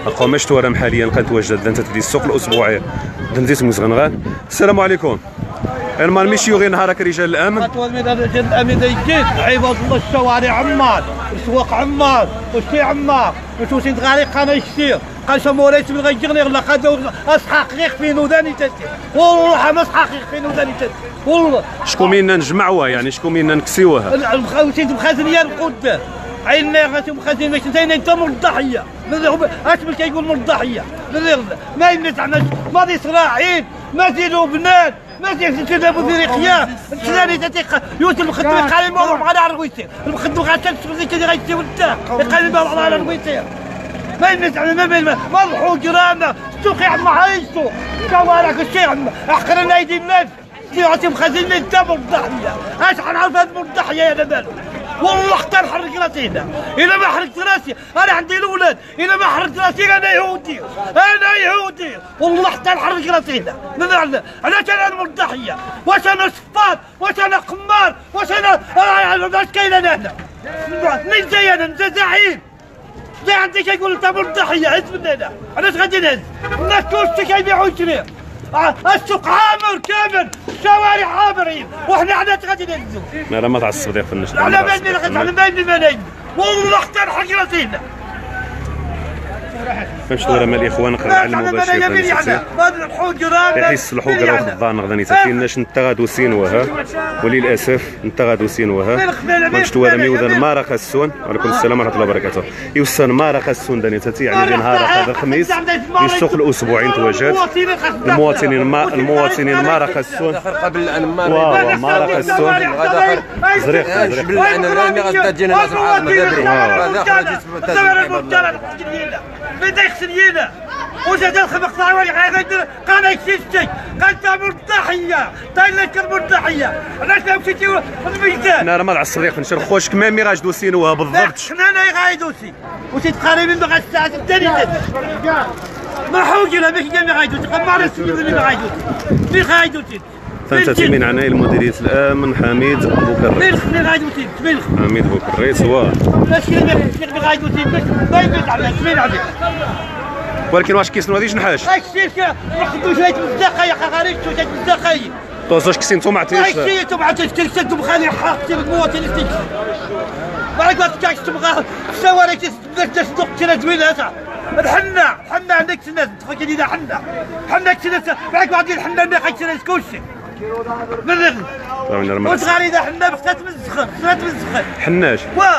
قامشت ورم حاليا كنتواجد دانت ديال السوق الاسبوعي دنديت مزغنغان. السلام عليكم. انا ماشي غير نهارك رجال الامن. رجال الامن يجيت عباد الله الشوارع عمار، السواق عمار، وشتي عمار، وشتي غارق انا يشتي، قال شموريت من غيجغني غلا خدو اصحاق غير في نوداني تاتي، والله ما اصحاق غير في نوداني تاتي، والله. شكون منا نجمعوها يعني شكون منا نكسيوها؟ المخاوتين مخازنيه القدام. عيننا غاتي مخازن باش انت مول الضحيه، اش باش كيقول مول الضحيه، ما يمنع زعما ماضي صراعين، ما زيدوا بنات، ما زيد تذهبوا في رقيه، الثاني تاتي يوسف المخدم قال الموضوع على الرويتير، المخدم غاتشال شغل كي غايتي ودا، قال الموضوع على الرويتير. ما يمنع زعما ما نروحوا جيراننا، السوق يعمر هاي السوق، شوارع كلشي يعمر، احقرنا ايدي الناس، سيرتي مخازن انت مول الضحيه، اش غنعرف هذا مول الضحيه يا بال. والله حتى نحرك راسي هنا، إلا ما حركت راسي أنا عندي الأولاد، إلا ما حركت راسي أنا يهودي، أنا يهودي، والله حتى نحرك راسي هنا، علاش أنا مول الضحية؟ واش أنا صفار؟ واش أنا قمار؟ واش أنا اش كاين أنا هنا؟ منين جاي أنا؟ أنت زعيم، جاي عندي كيقول أنت مول الضحية، هز من هنا، علاش غادي نهز؟ الناس كلشي كيبيعوا يشريو. السوق عامر كامل، الشوارع عامرين، وحنا علاش غادي نهزو؟ لا ما تعصب ضيق في النشر. على بالي ما نايم، والله حتى نحرق راسي هنا. فهمت ولا مال الاخوان قرا على المباشر يحس الحجره وخضان غدا نتاتيناش انت غادو سينوها وللاسف انت غادو سينوها فهمت ولا ميوذن مارا خاصون. وعليكم السلام ورحمه الله وبركاته. يوسن مارا خاصون داني تاتي يعني نهار هذا الخميس السوق الاسبوعي تواجد المواطنين مارا خاصون قبل الانمار مارا خاصون زريق بالانمار غدا تجينا ناس العالم مدابري هذا خرجت بدا يغسلينا وزاد الخبق طاوي غير قال يكشتي قال تامر الضحيه طايل كرب الضحيه علاش ما مشيتي الميدان. انا ما نعصب ضيق في النشر خوش كمامي غاجدو سينوها بالضبط. حنا غايدوسي وسيت قريبين بغا الساعه الثالثه ما حوجنا باش كامي غايدوسي قمر السيد اللي غايدوسي فانتاتي من عناية مديرية الامن حميد بوكريت. حميد بوكريت هو ولكن واش كيسنو هذه جنحاش؟ ناخذوا شويه مزدقه يا خريج شويه مزدقه توزوش كسين انتم عطيتش انتم عطيتش كنتم خالي حق المواطنين بعد ما تكاش تبغى الشوارع تصدق كذا زوينه الحنا عندك الناس تفكري حنا كذا بعد واحد الحنا ما خايش كلشي من وصغاري اذا حنا بخات مزخن حناش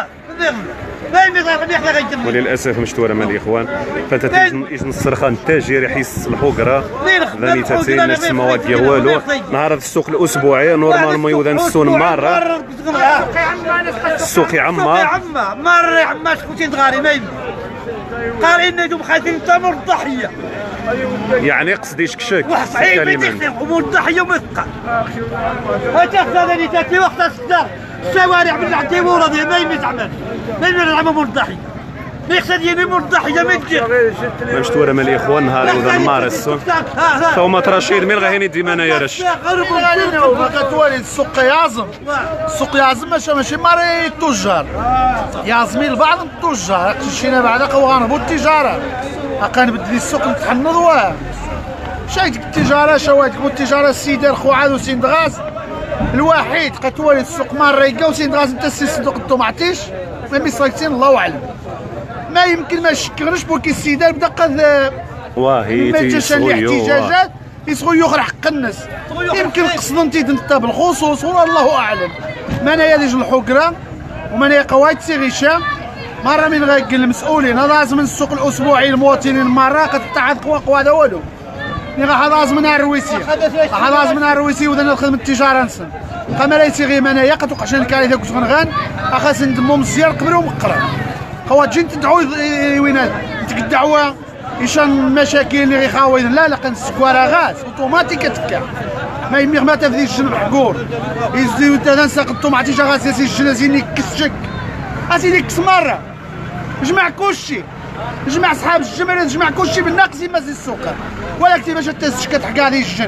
وللاسف مشتوره مع الاخوان فتاتي السرخان التاجر يحس الحقره ذاني تاتي الناس ما ديال والو نهار السوق الاسبوعي نورمالمون يوذن السون مره السوق عمار مره عمار شكون تغاري ما يمكن قارين نجوم خايفين تمر الضحيه يعني قصدي شكشك كلمه امور الضحيه مثقل هتاخذ هذا تاتي وقت الصدر الشوارع من عندي وراضي ما يمزعمل ما يمزعمل امور الضحيه ما يقصد يمور الضحيه ما تجي باش تورى مال الاخوان نهار وذا مارس فهما ترشيد من غاهين ديما انايا راش كتولي السوق يعظم السوق يعظم ماشي ماري التجار يعظمين البعض من التجار مشينا بعدا وغنهبطوا التجاره كنبدل السوق نتحنض واه شايتك التجاره شواتكم التجاره السيدار خوعاد وسندغاز الوحيد كتولي السوق ماريكا وسندغاز انت السي صندوق الطوماطيش ما ساكتين الله اعلم ما يمكن ما شكرناش بولكي السيدار بدا قد واهي تيسغيو الاحتجاجات يسغيو اخر حق الناس يمكن قصدوا انت انت بالخصوص والله اعلم ما انايا ديج الحكره وما انايا قواعد سي هشام مره من غير المسؤولين هذا لازم السوق الاسبوعي المواطنين مره كتعاد قوا هذا والو غا لازم منها الرويسي لازم منها الرويسي وذا نخدم التجاره نسن كما ليس غير منايا كتوقعش الكارثه كنت غنغان خاص ندمو مزيان قبل ومقرا خوا تجي تدعوا وين ديك الدعوه يشان المشاكل اللي غيخاوين لا كنسكوارا غاز اوتوماتيك كتكا ما يمي ما تفدي الجن محقور يزيو انت نساق الطوماطيش غاز يسي الجنازين يكسشك اسيدي كس مره جمع كلشي جمع صحاب الجمل جمع كلشي بالناقص ما زي السوق ولكن باش تسش كتحكى عليه الجن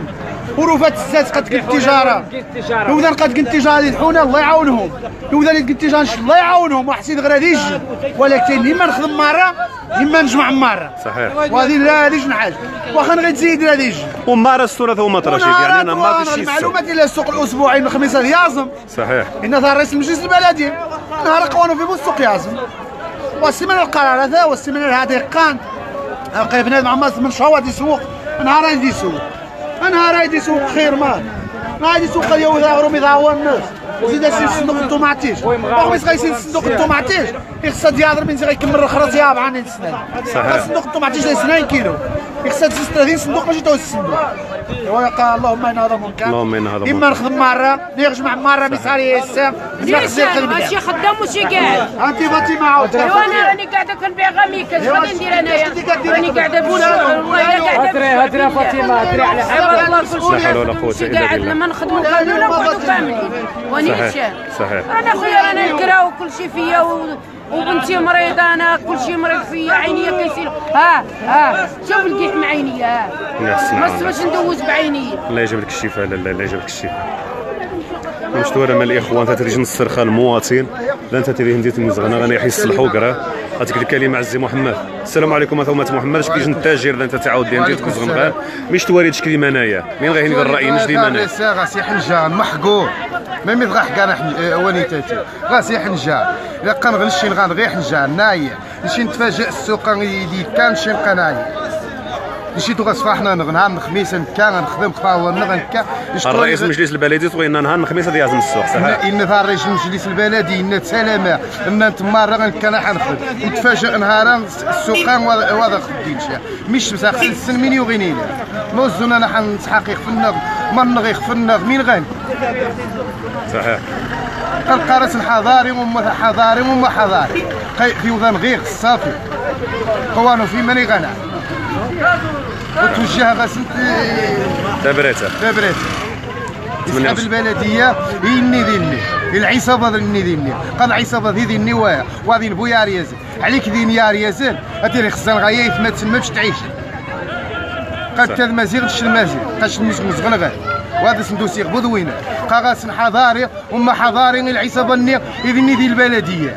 ورفات الزات قد قلت التجاره وذا قد قلت التجاره اللي الحونه الله يعاونهم وذا اللي قلت التجاره الله يعاونهم وحسين غير هذه يجي ولكن اما نخدم مره اما نجمع مره صحيح وهذه لا هذه نحاج واخا غير تزيد هذه يجي ومارس الثلاثاء وما رشيد يعني انا ما فيش المعلومات ديال السوق الاسبوعي من الخميس هذا يازم صحيح ان ظهر رئيس المجلس البلدي نهار قوانو في السوق يازم والسيمانه القرار هذا والسيمانه هذه قان لقى بنادم عماس من شهوات يسوق نهار يدي يسوق نهار يدي يسوق خير مال نهار يسوق اليوم يظهروا يضاعوا الناس وزيد صندوق الطوماطيش واخا مش غيسين صندوق الطوماطيش يخصها ديال من غيكمل الخرط يا بعاني السنه صحيح صندوق الطوماطيش 2 كيلو يخصها 36 صندوق ماشي تو الصندوق ويقال اللهم ان هذا منكر اللهم ان هذا اما نخدم مره نجمع مره بساري السام ماشي خدام وشي قاعد انت فاطمه عاود وانا راني قاعده كنبيع غاميكا اش غادي ندير انايا راني قاعده هاتري فاطمه هاتري على لا حول ولا قوه الا قاعد بالله لما نخدموا كاملين ونقعدوا كاملين ونيش صحيح انا خويا رانا نكرا وكل شيء فيا وبنتي مريضه انا كل شيء مريض فيا عينيا كيسير شوف لقيت مع عينيا ما باش ندوز بعيني الله يجيب لك الشفاء لا الله يجيب لك الشفاء واش تورى مال الاخوان انت تيجي نصرخ المواطن لا انت تيجي ندير المزغنه راني يحس الحقره هذيك الكلمه عزي محمد السلام عليكم ثومه محمد اش كيجي التاجر لا انت تعاود لي ندير تكزغن مش تواري تشكي انايا مين غير يدير الراي نجدي انا غاسي حنجان محقور ما ميت حكانا ونيتاتي غاسي حنجان الا كنغنشي غنغي حنجان نايع نمشي نتفاجئ السوق يدي كان شي نبقى نايع مشيتو غصفاحنا نهار الخميس نكا غنخدم خاور نغنكا الرئيس المجلس البلدي طوينا نهار الخميس غادي يعزم السوق صحيح ان ظهر رئيس المجلس البلدي ان سلامه ان تمارا غنكا انا حنخدم نتفاجئ نهار السوقان واضح خديتش مش مساخ السن مين يغني لي موزون انا حنسحق يخفنغ من يخفنغ مين غني صحيح القرص الحضاري وما حضاري وما حضاري في وذن غير صافي قوانو في ماني غنى وتوجه غاسل دابريته يسحب البلديه يني ذيني العصابه ذني ذيني قال العصابه ذيني وهذه بويا ريازل عليك ذين يا ريازل اتيري خصنا غايه ما تسمى باش تعيش قد كذا مزيغ تش المزيغ قاش مزغن غير وهذا سندوسي بودوينه قاغاس حضاري وما حضاري العصابه الني ذيني ذي البلديه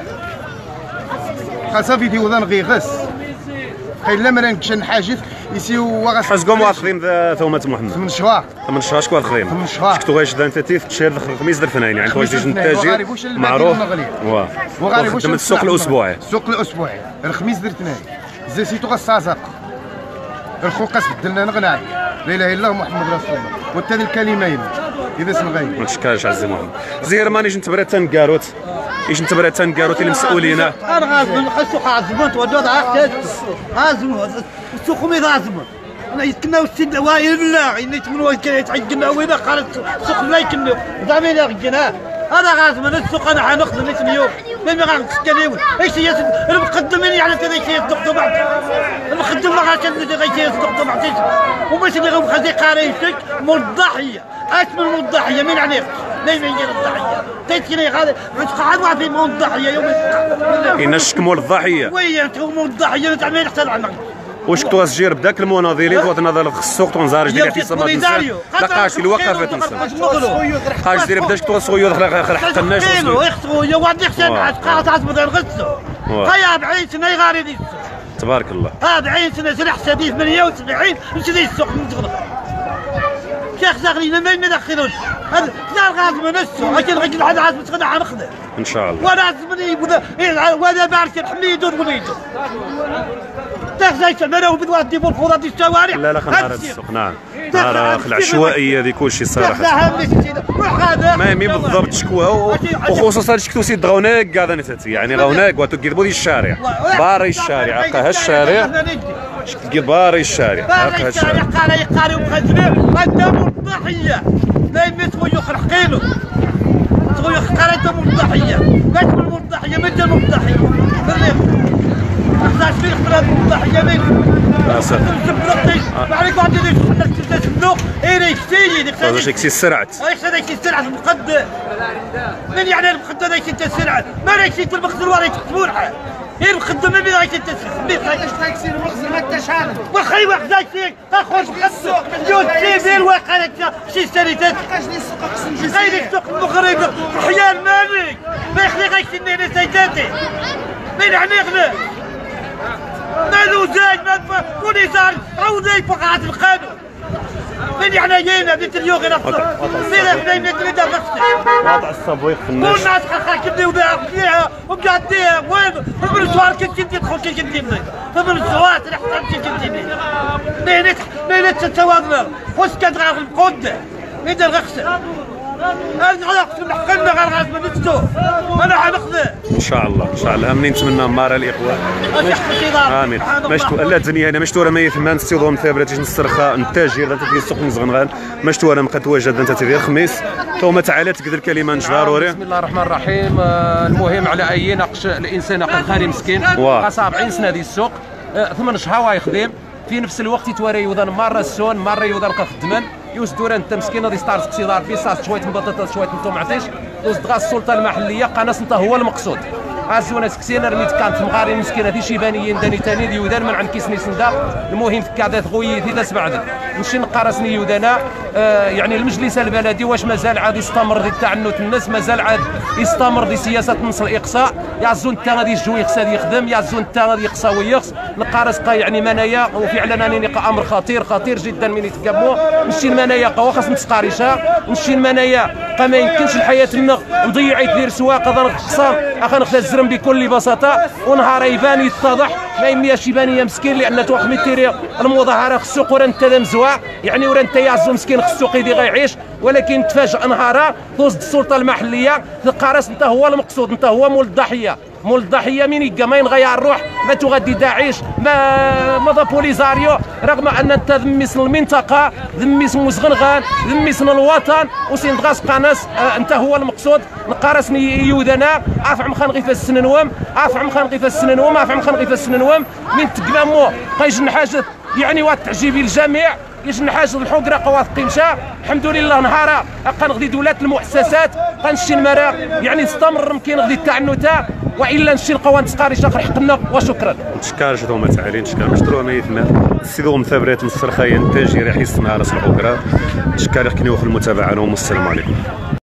صافي في وذن غي غس خير لما نكشن حاجات يسيو وغاس حاسكم واخدين ثومه محمد 8 شهور 8 شهور شكون واخدين 8 شهور شفتو غاش انت تيف تشهر الخميس در اثنين يعني واش تيجي التاجر معروف وغاري خدمت السوق الاسبوعي الخميس در اثنين زيتو غصازق الخوقاس بدلنا نغناي لا اله الا الله محمد رسول الله والتالي الكلمين اذا سنغي ما تشكاش عزيزي محمد زهير ماني جنت برا تنكاروت ايش انت برا تنكاروت المسؤولين انا غازم السوق عازمت ودوت عازموا السوق مي عازموا انا كنا وسيد وايل بالله اني تمنوا يتعجلنا وين قالت السوق لا يكنوا زعما لا غنا انا غازم السوق انا حنخدم ليش اليوم ما غنسكنيو ايش هي المقدمين يعني كذا شي يصدقوا بعض المقدم ما غاش يصدقوا بعض وماشي اللي غنخلي قرايتك مضحيه اكمل مضحيه من عليك دائما يجي الضحيه تيتكني غادي قاعد واحد في الضحيه يوم كاين شكمول الضحيه وي انت الضحيه تعمل حتى العمل واش كنتو غتجير بداك المناضلين وتنظر السوق تنزار ديال في سما لقاش الوقفه تنسى قاش دير بداش كنتو صغير دخل حق الناس خويا واحد يحسن قاعد تعصب الغسو هيا 40 سنه غاري ديك تبارك الله 40 سنه سلاح حسابي 78 نشري السوق نتغلط شيخ زغلينا ما ندخلوش هذا الغاز من السوق اكيد غير واحد عاد متغنى حنخدم ان شاء الله وانا عزمني وانا بارك الحميد ونوليدو تاخذ انا وبدوا ديبوا الفوضى ديال الشوارع لا خلينا السوق نعم نهار العشوائيه هذه كلشي صراحه ما يمي بالضبط شكوى وخصوصا شكتو سيد غوناك كاع يعني غوناك وتكذبوا دي الشارع باري الشارع هكا الشارع باري الشارع هكا الشارع قاري ومخزنين قداموا الضحيه لا يمسوا يخرقينو تقول قاري الضحيه لا تقول الضحيه ما جابوا الضحيه خاص فيه خبرة الضحيه ما عليك واحد يدير الصندوق يشتي هذا شي سرعت هذاك السرعه المقدم من يعني المقدم هذاك انت السرعه ما راكش انت المقدر وريك تبورحه هي مخدمه اللي راهي تاكسي المخزن ما انتش عارف واخا واحد زايد اخرج السوق مليون سيفيل واقع شي ساليتات غير السوق المغرب حيا المالك ما يخلي غيكسني انا سيداتي ما يعنيغنا مالو زايد ما كوني زار عاودي فقعات القانون من يعني جينا بنت اليوم غير الصبح فين احنا بنت وضع الصبويق في الناس كل الناس خاكبني وبيعها وقاعدين وين من السوار كنت تدخل كنت من السوار رحت ليلة التواضع فوس كان غير القدة ميدا الغسل انا غنغسل نحقنا غير غاز من الستو انا حنخذه ان شاء الله منين نتمنى مارا الاخوان امين مشتو لا تزني انا مشتو راه ما يفهم نستيضهم ثابت تيجي نسترخى نتاجر انت السوق نزغنغان مشتو انا مقتواجد انت تدير خميس تو ما تعالى تقدر كلمه ضروري. بسم الله الرحمن الرحيم. المهم على اي نقش الانسان قد خالي مسكين قى 70 سنه ديال السوق 8 شهور يخدم في نفس الوقت يتواري يوضن مره السون مره يوضن خدمان يوسدور انت مسكين غادي ستارت اقتصاد في صاص شويه بطاطا شويه طوماطيش دوزت غا السلطه المحليه قناص انت هو المقصود غازونا سكسينا رميت كانت مغارين مسكينه دي شيبانيين داني تاني ديودان من عند كيسني سندا المهم كادات غويت اذا سبعد نمشي نقارسني يودانا يعني المجلس البلدي واش مازال عاد يستمر دي تعنت الناس مازال عاد يستمر دي سياسه نص الاقصاء يعزون انت غادي يجو يخسر يخدم يعزون انت غادي يقصى ويخس نقارس يعني منايا وفعلا راني امر خطير جدا من يتقاموا نمشي المنايا قوا خاص نتقاريشها نمشي المنايا ما يمكنش الحياه نضيع يدير سواق غنقسم غناخذ الزرم بكل بساطه ونهار يبان يتضح ما يمياش يبان يا مسكين لان توقف ميتيري المظاهره خصو قرا انت مزوع يعني ورا انت يعزو مسكين خصو قيدي غيعيش ولكن تفاجئ نهارها دوز السلطه المحليه القراص انت هو المقصود انت هو مول الضحيه من يلقى ما ينغير الروح ما تغدي داعش ما بوليزاريو رغم ان انت ذميس المنطقه ذميس مزغنغان ذميس الوطن وسين غاس قناص انت هو المقصود نقارسني يودنا افعم خنغي في السننوم افعم خنغي في السننوم من تقلامو قيجن حاجه يعني وتعجبي الجميع يجن حاجه الحقره قوات قمشه الحمد لله نهارا غادي دولات المؤسسات غنمشي المرا يعني استمر يمكن غادي التعنتا والا نمشي القوان تسقاري شاخر حقنا وشكرا. نشكر شتوما تعالي نشكر مشترو ما يثمن سيدهم ثابرات مسترخيين تاجير يحس نهار الحقره نشكر كني وخ المتابعه والسلام عليكم.